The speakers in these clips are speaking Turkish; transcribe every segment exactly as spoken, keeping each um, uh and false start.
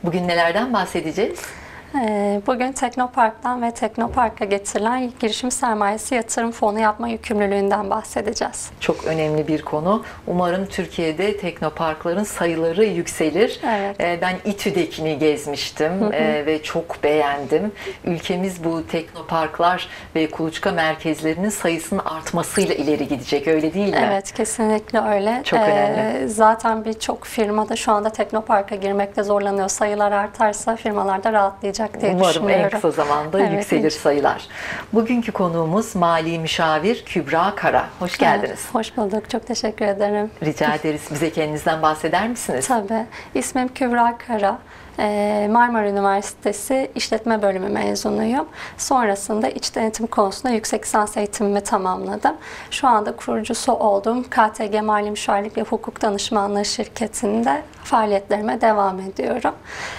Bugün nelerden bahsedeceğiz? Bugün Teknopark'tan ve Teknopark'a getirilen girişim sermayesi yatırım fonu yapma yükümlülüğünden bahsedeceğiz. Çok önemli bir konu. Umarım Türkiye'de teknoparkların sayıları yükselir. Evet. Ben İTÜ'dekini gezmiştim hı hı. ve çok beğendim. Ülkemiz bu teknoparklar ve kuluçka merkezlerinin sayısının artmasıyla ileri gidecek, öyle değil mi? Evet, kesinlikle öyle. Çok önemli. Zaten birçok firmada şu anda Teknopark'a girmekte zorlanıyor. Sayılar artarsa firmalar da rahatlayacak diye Umarım düşünüyorum. en kısa zamanda evet, yükselir hiç. sayılar. Bugünkü konuğumuz Mali Müşavir Kübra Kara. Hoş geldiniz. Evet, hoş bulduk. Çok teşekkür ederim. Rica ederiz. Bize kendinizden bahseder misiniz? Tabii. İsmim Kübra Kara. Marmara Üniversitesi İşletme Bölümü mezunuyum. Sonrasında iç denetim konusunda yüksek lisans eğitimimi tamamladım. Şu anda kurucusu olduğum K T G Mali Müşavirlik ve Hukuk Danışmanlığı şirketinde faaliyetlerime devam ediyorum.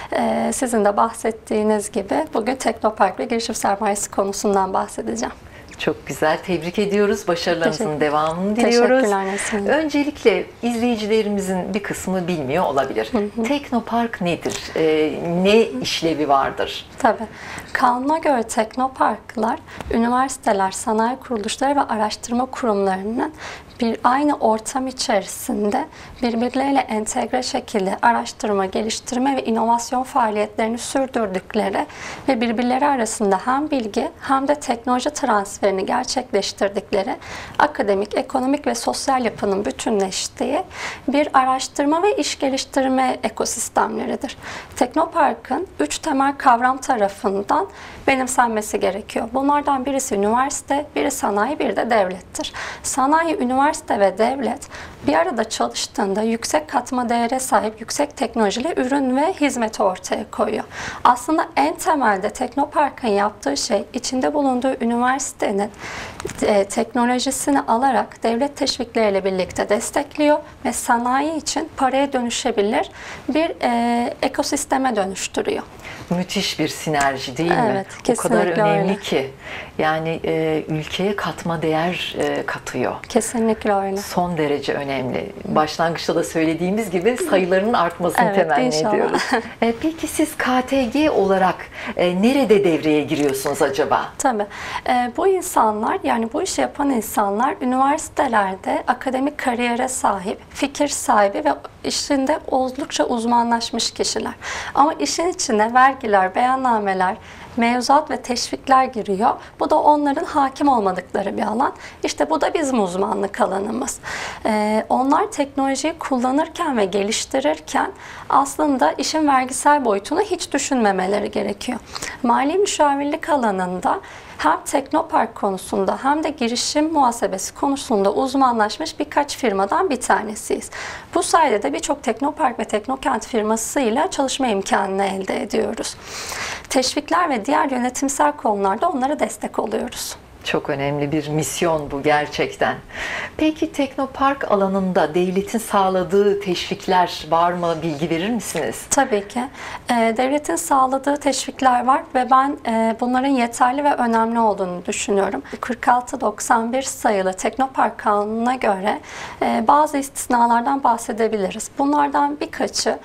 Sizin de bahsettiğiniz gibi bugün Teknopark ve girişim sermayesi konusundan bahsedeceğim. Çok güzel. Tebrik ediyoruz. Başarılarınızın devamını diliyoruz. Teşekkürler. Öncelikle izleyicilerimizin bir kısmı bilmiyor olabilir. Hı hı. Teknopark nedir? Ee, ne işlevi vardır? Tabii. Kanuna göre teknoparklar, üniversiteler, sanayi kuruluşları ve araştırma kurumlarının bir aynı ortam içerisinde birbirleriyle entegre şekilde araştırma, geliştirme ve inovasyon faaliyetlerini sürdürdükleri ve birbirleri arasında hem bilgi hem de teknoloji transferini gerçekleştirdikleri akademik, ekonomik ve sosyal yapının bütünleştiği bir araştırma ve iş geliştirme ekosistemleridir. Teknopark'ın üç temel kavram tarafından benimsenmesi gerekiyor. Bunlardan birisi üniversite, biri sanayi, biri de devlettir. Sanayi, üniversite ve devlet bir arada çalıştığında yüksek katma değere sahip yüksek teknolojili ürün ve hizmet ortaya koyuyor. Aslında en temelde Teknopark'ın yaptığı şey içinde bulunduğu üniversitenin e, teknolojisini alarak devlet teşvikleriyle birlikte destekliyor ve sanayi için paraya dönüşebilir bir e, ekosisteme dönüştürüyor. Müthiş bir sinerji değil mi? Evet, o kadar önemli öyle. ki. Yani e, ülkeye katma değer e, katıyor. Kesinlikle öyle. Son derece önemli. Başlangıçta da söylediğimiz gibi sayıların artmasını evet, temenni inşallah. ediyoruz. E, peki siz K T G olarak e, nerede devreye giriyorsunuz acaba? Tabii. E, bu insanlar, yani bu işi yapan insanlar üniversitelerde akademik kariyere sahip, fikir sahibi ve işinde oldukça uzmanlaşmış kişiler. Ama işin içine vergiler, beyannameler, mevzuat ve teşvikler giriyor. Bu da onların hakim olmadıkları bir alan. İşte bu da bizim uzmanlık alanımız. Ee, onlar teknolojiyi kullanırken ve geliştirirken aslında işin vergisel boyutunu hiç düşünmemeleri gerekiyor. Mali müşavirlik alanında hem Teknopark konusunda hem de girişim muhasebesi konusunda uzmanlaşmış birkaç firmadan bir tanesiyiz. Bu sayede de birçok Teknopark ve Teknokent firmasıyla çalışma imkanını elde ediyoruz. Teşvikler ve diğer yönetimsel konularda onlara destek oluyoruz. Çok önemli bir misyon bu gerçekten. Peki Teknopark alanında devletin sağladığı teşvikler var mı? Bilgi verir misiniz? Tabii ki. Devletin sağladığı teşvikler var ve ben bunların yeterli ve önemli olduğunu düşünüyorum. kırk altı doksan bir sayılı Teknopark Kanunu'na göre bazı istisnalardan bahsedebiliriz. Bunlardan birkaçı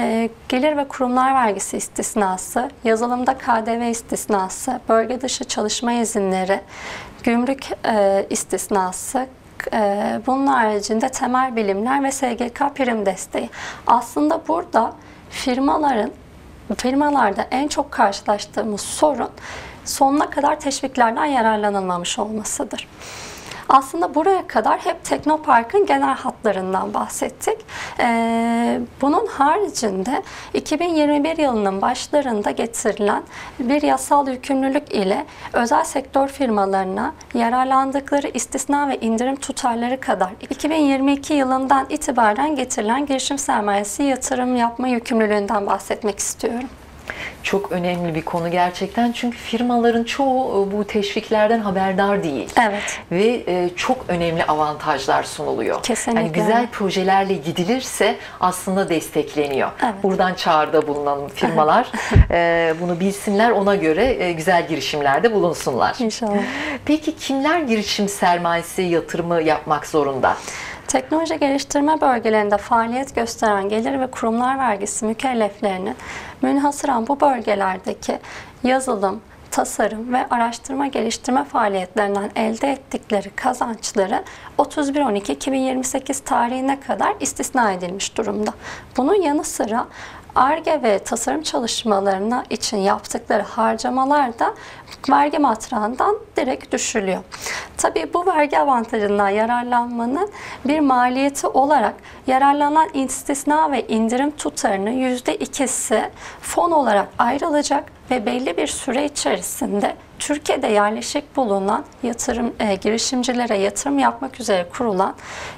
gelir ve kurumlar vergisi istisnası, yazılımda K D V istisnası, bölge dışı çalışma izinleri, gümrük e, istisnası, e, bunun haricinde temel bilimler ve S G K prim desteği. Aslında burada firmaların, firmalarda en çok karşılaştığımız sorun sonuna kadar teşviklerden yararlanılmamış olmasıdır. Aslında buraya kadar hep Teknopark'ın genel hatlarından bahsettik. Ee, bunun haricinde iki bin yirmi bir yılının başlarında getirilen bir yasal yükümlülük ile özel sektör firmalarına yararlandıkları istisna ve indirim tutarları kadar iki bin yirmi iki yılından itibaren getirilen girişim sermayesi yatırım yapma yükümlülüğünden bahsetmek istiyorum. Çok önemli bir konu gerçekten, çünkü firmaların çoğu bu teşviklerden haberdar değil. Evet. Ve çok önemli avantajlar sunuluyor. Kesinlikle. Yani güzel projelerle gidilirse aslında destekleniyor. Evet. Buradan çağrıda bulunan firmalar bunu bilsinler, ona göre güzel girişimlerde bulunsunlar. İnşallah. Peki kimler girişim sermayesi yatırımı yapmak zorunda? Teknoloji geliştirme bölgelerinde faaliyet gösteren gelir ve kurumlar vergisi mükelleflerinin münhasıran bu bölgelerdeki yazılım, tasarım ve araştırma geliştirme faaliyetlerinden elde ettikleri kazançları otuz bir on iki iki bin yirmi sekiz tarihine kadar istisna edilmiş durumda. Bunun yanı sıra Ar-Ge ve tasarım çalışmalarına için yaptıkları harcamalar da vergi matrağından direkt düşülüyor. Tabii bu vergi avantajından yararlanmanın bir maliyeti olarak yararlanan istisna ve indirim tutarının yüzde ikisi fon olarak ayrılacak ve belli bir süre içerisinde Türkiye'de yerleşik bulunan yatırım e, girişimcilere yatırım yapmak üzere kurulan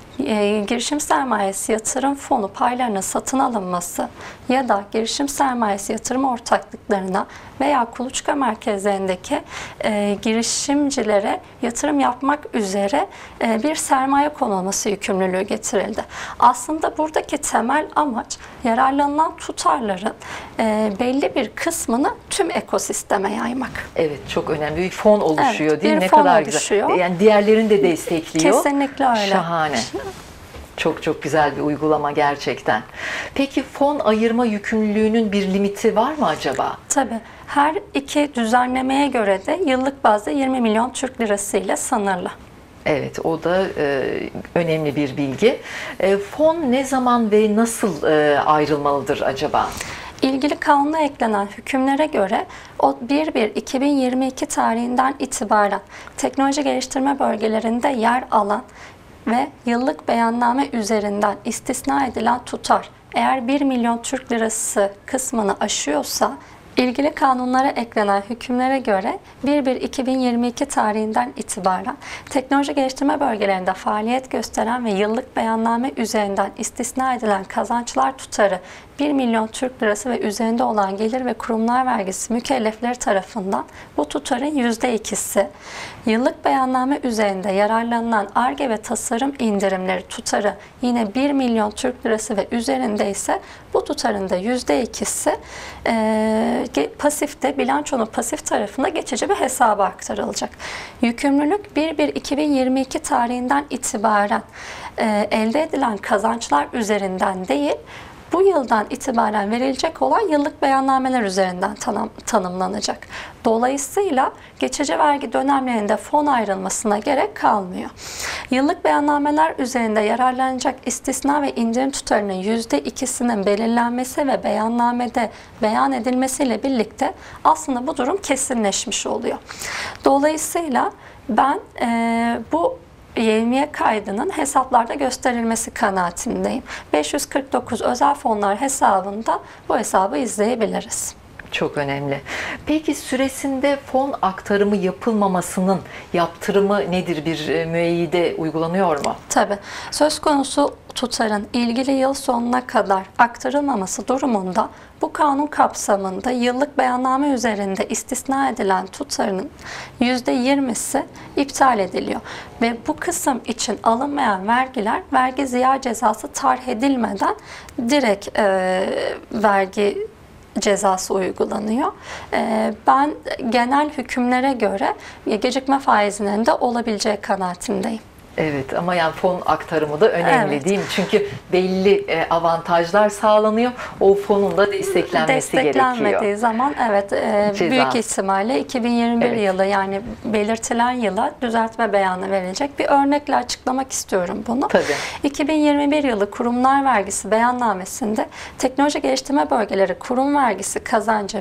E, girişim sermayesi yatırım fonu paylarına satın alınması ya da girişim sermayesi yatırım ortaklıklarına veya kuluçka merkezlerindeki e, girişimcilere yatırım yapmak üzere e, bir sermaye konulması yükümlülüğü getirildi. Aslında buradaki temel amaç yararlanılan tutarların e, belli bir kısmını tüm ekosisteme yaymak. Evet, çok önemli. Bir fon oluşuyor, Evet, değil mi? bir Ne fon kadar oluşuyor. güzel. Yani diğerlerini de destekliyor. Kesinlikle öyle. Şahane. Çok çok güzel bir uygulama gerçekten. Peki fon ayırma yükümlülüğünün bir limiti var mı acaba? Tabii. Her iki düzenlemeye göre de yıllık bazda yirmi milyon Türk lirası ile sınırlı. Evet, o da e, önemli bir bilgi. E, fon ne zaman ve nasıl e, ayrılmalıdır acaba? İlgili kanuna eklenen hükümlere göre o bir bir iki bin yirmi iki tarihinden itibaren teknoloji geliştirme bölgelerinde yer alan ve yıllık beyanname üzerinden istisna edilen tutar eğer bir milyon Türk lirası kısmını aşıyorsa ilgili kanunlara eklenen hükümlere göre bir bir iki bin yirmi iki tarihinden itibaren teknoloji geliştirme bölgelerinde faaliyet gösteren ve yıllık beyanname üzerinden istisna edilen kazançlar tutarı bir milyon Türk lirası ve üzerinde olan gelir ve kurumlar vergisi mükellefleri tarafından bu tutarın yüzde ikisi, yıllık beyanname üzerinde yararlanılan Ar-Ge ve tasarım indirimleri tutarı yine bir milyon Türk lirası ve üzerinde ise bu tutarın da yüzde ikisi e, pasifte, bilançonun pasif tarafında geçici bir hesaba aktarılacak. Yükümlülük bir bir iki bin yirmi iki tarihinden itibaren e, elde edilen kazançlar üzerinden değil, bu yıldan itibaren verilecek olan yıllık beyannameler üzerinden tanım, tanımlanacak. Dolayısıyla geçici vergi dönemlerinde fon ayrılmasına gerek kalmıyor. Yıllık beyannameler üzerinde yararlanacak istisna ve indirim tutarının yüzde ikisinin belirlenmesi ve beyannamede beyan edilmesiyle birlikte aslında bu durum kesinleşmiş oluyor. Dolayısıyla ben e, bu yevmiye kaydının hesaplarda gösterilmesi kanaatindeyim. beş yüz kırk dokuz özel fonlar hesabında bu hesabı izleyebiliriz. Çok önemli. Peki süresinde fon aktarımı yapılmamasının yaptırımı nedir? Bir müeyyide uygulanıyor mu? Tabii. Söz konusu tutarın ilgili yıl sonuna kadar aktarılmaması durumunda bu kanun kapsamında yıllık beyanname üzerinde istisna edilen tutarın yüzde yirmisi iptal ediliyor. Ve bu kısım için alınmayan vergiler vergi ziya cezası tarh edilmeden direkt e, vergi cezası uygulanıyor. Ben genel hükümlere göre gecikme faizinin de olabileceği kanaatindeyim. Evet, ama yani fon aktarımı da önemli, evet, değil mi? Çünkü belli avantajlar sağlanıyor. O fonun da desteklenmesi Desteklenmediği gerekiyor. zaman evet Ceza. büyük ihtimalle iki bin yirmi bir evet. yılı, yani belirtilen yıla düzeltme beyanı verilecek. Bir örnekle açıklamak istiyorum bunu. Tabii. iki bin yirmi bir yılı kurumlar vergisi beyannamesinde teknoloji geliştirme bölgeleri kurum vergisi kazancı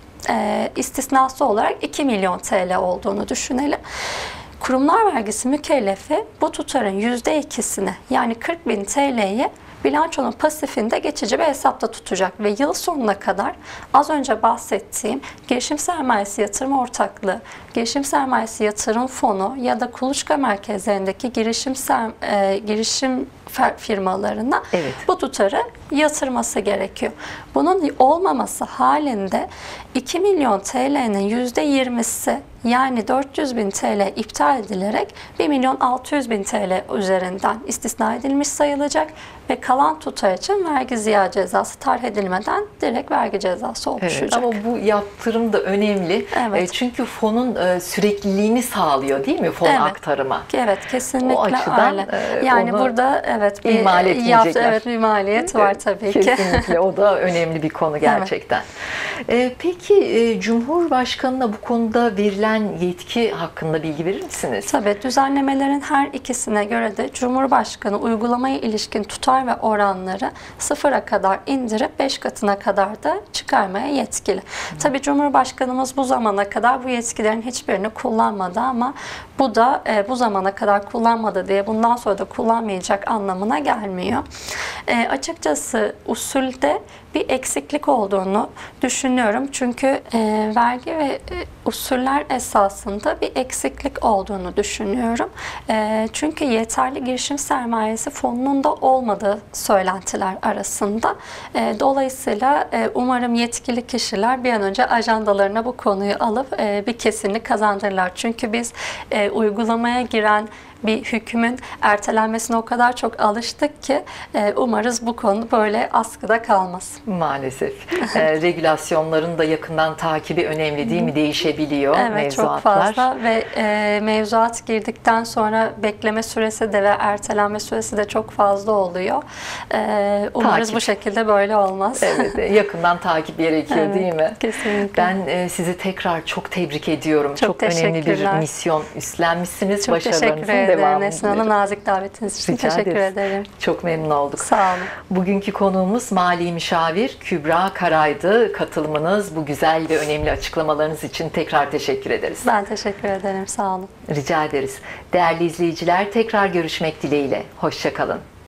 e, istisnası olarak iki milyon T L olduğunu düşünelim. Kurumlar vergisi mükellefi bu tutarın yüzde ikisini, yani kırk bin T L'yi bilançonun pasifinde geçici bir hesapta tutacak ve yıl sonuna kadar az önce bahsettiğim girişim sermayesi yatırım ortaklığı, girişim sermayesi yatırım fonu ya da kuluçka merkezlerindeki girişim ser, e, girişim firmalarına evet. bu tutarı yatırması gerekiyor. Bunun olmaması halinde iki milyon T L'nin yüzde yirmisi, yani dört yüz bin T L iptal edilerek bir milyon altı yüz bin T L üzerinden istisna edilmiş sayılacak ve kalan tutar için vergi ziya cezası tarh edilmeden direkt vergi cezası oluşacak. Evet, ama bu yaptırım da önemli. Evet. Çünkü fonun sürekliliğini sağlıyor, değil mi fon evet. aktarımı? Evet, kesinlikle o açıdan, öyle. Yani onu... burada evet Evet, bir ihmal etmeyecekler. yaptı, evet, bir maliyet var tabii ki. Kesinlikle o da önemli bir konu gerçekten. Evet. Ee, peki e, Cumhurbaşkanı'na bu konuda verilen yetki hakkında bilgi verir misiniz? Tabii, düzenlemelerin her ikisine göre de Cumhurbaşkanı uygulamaya ilişkin tutar ve oranları sıfıra kadar indirip beş katına kadar da çıkarmaya yetkili. Hı. Tabii Cumhurbaşkanımız bu zamana kadar bu yetkilerin hiçbirini kullanmadı ama bu da e, bu zamana kadar kullanmadı diye bundan sonra da kullanmayacak anlamına gelmiyor. E, açıkçası usulde bir eksiklik olduğunu düşünüyorum. Çünkü e, vergi ve e, usuller esasında bir eksiklik olduğunu düşünüyorum. E, çünkü yeterli girişim sermayesi fonunun da olmadığı söylentiler arasında. E, dolayısıyla e, umarım yetkili kişiler bir an önce ajandalarına bu konuyu alıp e, bir kesinlik kazandırırlar. Çünkü biz e, uygulamaya giren bir hükmün ertelenmesine o kadar çok alıştık ki e, umarız bu konu böyle askıda kalmaz. Maalesef. e, regülasyonların da yakından takibi önemli değil mi? Değişebiliyor evet, mevzuatlar. Çok fazla ve e, mevzuat girdikten sonra bekleme süresi de ve ertelenme süresi de çok fazla oluyor. E, umarız takip. Bu şekilde böyle olmaz. Evet, yakından takip gerekiyor evet, değil mi? Kesinlikle. Ben e, sizi tekrar çok tebrik ediyorum. Çok, çok önemli bir misyon üstlenmişsiniz. Çok Başarılarınızın devamını Neslihan Hanım, nazik davetiniz için Rica teşekkür ederiz. ederim. Çok memnun olduk. Sağ olun. Bugünkü konuğumuz Mali Müşavir Kübra Karay'dı. Katılımınız, bu güzel ve önemli açıklamalarınız için tekrar teşekkür ederiz. Ben teşekkür ederim. Sağ olun. Rica ederiz. Değerli izleyiciler, tekrar görüşmek dileğiyle. Hoşça kalın.